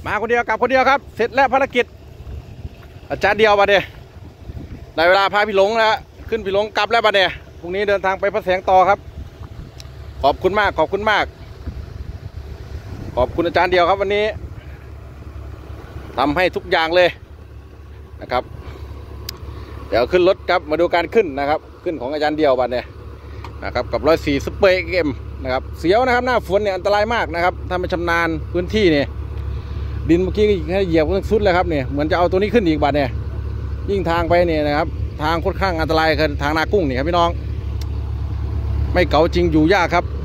มาคนเดียวกลับคนเดียวครับเสร็จแล้วภารกิจอาจารย์เดียวบัดเนี่ยได้เวลาพาพี่หลงแล้วขึ้นพี่หลงกลับแล้วบัดเนี่ยพรุ่งนี้เดินทางไปพระแสงต่อครับขอบคุณมากขอบคุณมากขอบคุณอาจารย์เดียวครับวันนี้ทำให้ทุกอย่างเลยนะครับเดี๋ยวขึ้นรถครับมาดูการขึ้นนะครับขึ้นของอาจารย์เดียวบัดเนี่ยนะครับกับ104ซุปเปอร์เอ็มนะครับเสียวนะครับหน้าฝนเนี่ยอันตรายมากนะครับถ้าไม่ชำนาญพื้นที่เนี่ยดินเมื่อกี้ให้เหยียบสุดเลยครับเนี่ยเหมือนจะเอาตัวนี้ขึ้นอีกบัดเนี่ยยิ่งทางไปเนี่ยนะครับทางค่อนข้างอันตรายคือทางนากุ้งนี่ครับพี่น้องไม่เก๋าจริงอยู่ยากครับ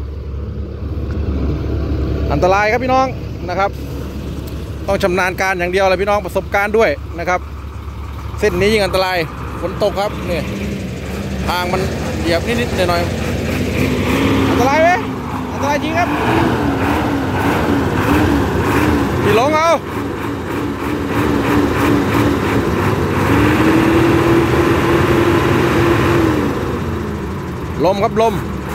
อันตรายครับพี่น้องนะครับต้องชำนาญการอย่างเดียวเลยพี่น้องประสบการณ์ด้วยนะครับเส้นนี้ยิ่งอันตรายฝนตกครับเนี่ยทางมันเหยียบนิดๆหน่อยๆอันตรายไหมอันตรายจริงครับพี่หลงเอาลมครับลม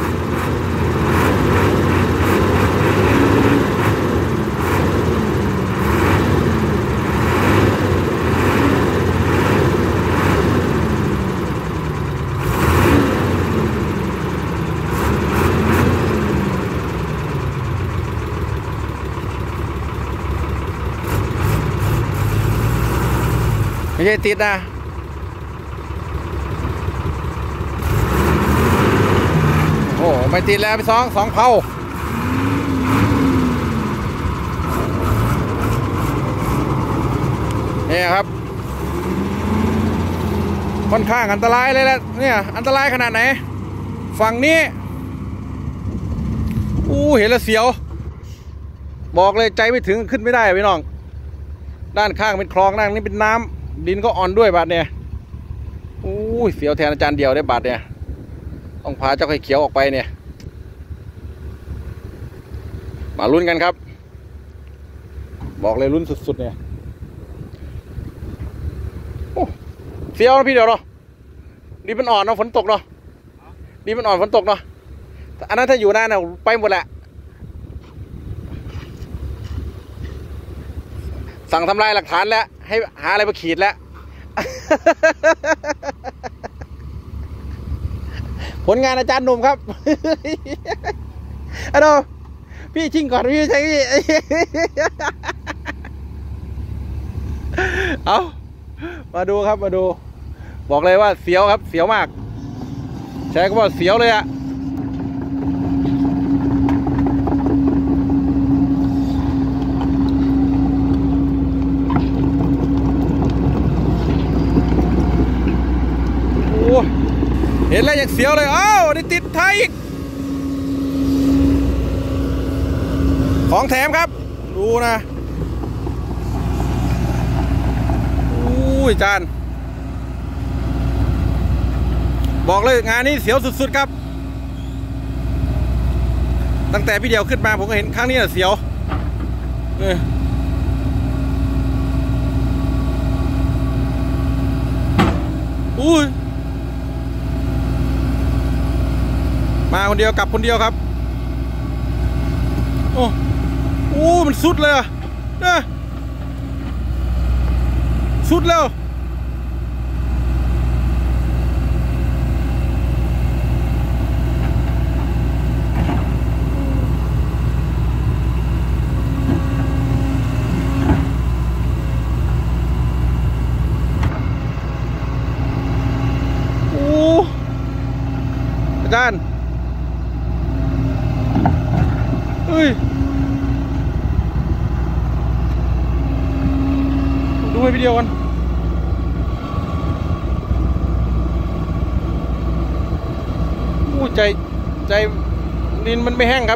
ไม่ใช่ติดนะโอ้ไม่ติดแล้วพี่สองเผาเนี่ยครับค่อนข้างอันตรายเลยแหละเนี่ยอันตรายขนาดไหนฝั่งนี้เห็นแล้วเสียวบอกเลยใจไม่ถึงขึ้นไม่ได้พี่น้องด้านข้างเป็นคลองด้านนี้เป็นน้ำดินก็อ่อนด้วยบาดเนี่ยเสียวแทนอาจารย์เดียวได้บาดเนี่ยต้องพาเจ้าไข่เขียวออกไปเนี่ยมาลุ้นกันครับบอกเลยลุ้นสุดๆเนี่ยเสียวนะพี่เดี๋ยวเนาะดินมันอ่อนเนาะฝนตกเนาะดินมันอ่อนฝนตกเนาะอันนั้นถ้าอยู่นานน่ะไปหมดแหละสั่งทำลายหลักฐานแล้วให้หาอะไรมาขีดแล้วผลงานอาจารย์หนุ่มครับอะโดพี่ชิงก่อนพี่ใช่พี่เอามาดูครับมาดูบอกเลยว่าเสียวครับเสียวมากใช้คำว่าเสียวเลยอะเห็นแล้วยังเสียวเลยอ้าวนี่ติดไทยอีกของแถมครับดูนะจานบอกเลยงานนี้เสียวสุดๆครับตั้งแต่พี่เดียวขึ้นมาผมก็เห็นครั้งนี้เสียวมาคนเดียวกลับคนเดียวครับมันสุดเลยอะสุดแล้วอาจารย์ดูให้วิดีโอกันใจดินมันไม่แห้งครับ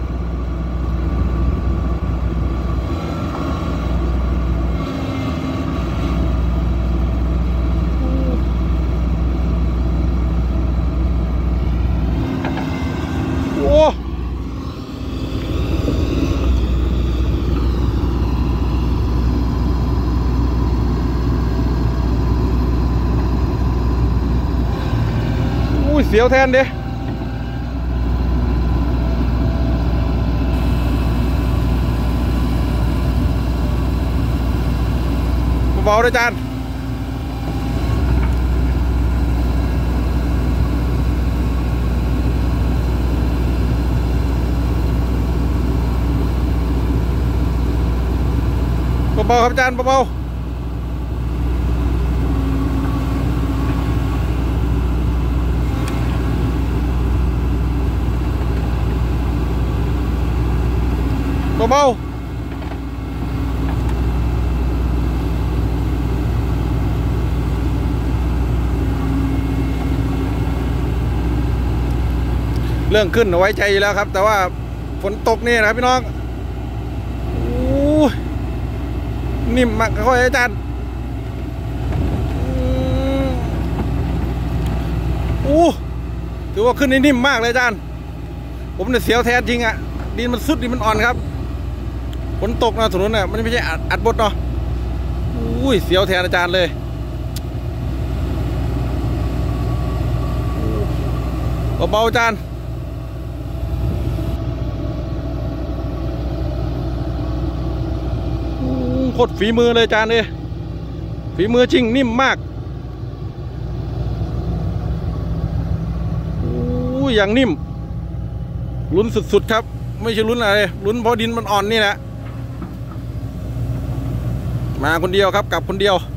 เสียวแทนดิ โเบาๆด้วยจานเบาๆครับอาจารย์เบาๆเบาๆเรื่องขึ้นไว้ใจอยู่แล้วครับแต่ว่าฝนตกนี่นะครับพี่น้องโอ้นิ่มมากค่อยอาจารย์ถือว่าขึ้นนี่นิ่มมากเลยอาจารย์ผมเนี่ยเสียวแทนจริงอ่ะดินมันสุดดินมันอ่อนครับฝนตกนะถนนเนี่ยมันไม่ใช่อัดบดเนาะเสียวแทนอาจารย์เลยเบาๆอาจารย์โคตรฝีมือเลยอาจารย์เลยฝีมือจริงนิ่มมากอย่างนิ่มลุ้นสุดๆครับไม่ใช่ลุ้นอะไรลุ้นเพราะดินมันอ่อนนี่แหละมาคนเดียวครับกลับคนเดียว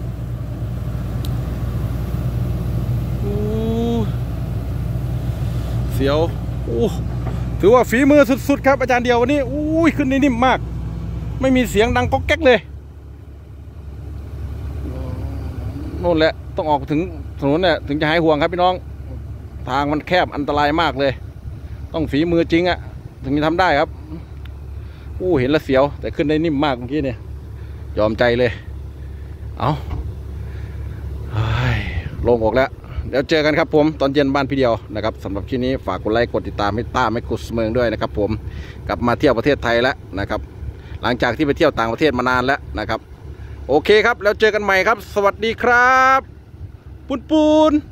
เสียวถือว่าฝีมือสุดๆครับอาจารย์เดียววันนี้ขึ้นได้นิ่มมากไม่มีเสียงดังก๊อกแก๊กเลยโน่นแหละต้องออกถึงถนนเนี่ยถึงจะหายห่วงครับพี่น้องทางมันแคบอันตรายมากเลยต้องฝีมือจริงอะถึงจะทำได้ครับเห็นแล้วเสียวแต่ขึ้นได้นิ่มมากเมื่อกี้เนี่ยยอมใจเลยเอาลงออกแล้วเดี๋ยวเจอกันครับผมตอนเย็นบ้านพี่เดียวนะครับสำหรับคลิปนี้ฝากกดไลค์กดติดตามให้ต้าไม่กุสเมืองด้วยนะครับผมกลับมาเที่ยวประเทศไทยแล้วนะครับหลังจากที่ไปเที่ยวต่างประเทศมานานแล้วนะครับโอเคครับแล้วเจอกันใหม่ครับสวัสดีครับปูน